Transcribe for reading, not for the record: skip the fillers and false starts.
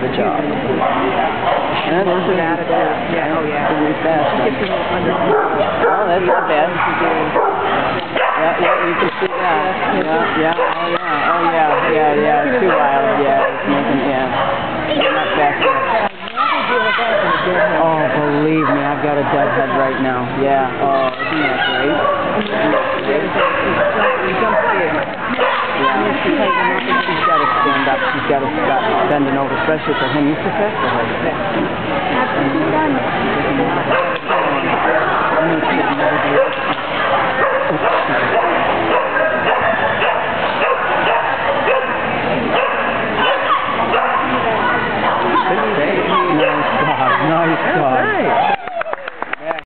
the job. And there's an attitude. Yeah, oh yeah. Really fast. Oh, that's not bad. Yeah, you can see that. Yeah. Too wild. Yeah, it's making, not fast enough. Oh, believe me, I've got a dead head right now. Yeah. Oh, isn't that great? Yeah. She's got to stand up. She's got to stop bending over, especially for him. He's too fast for her. I'm going to never do it.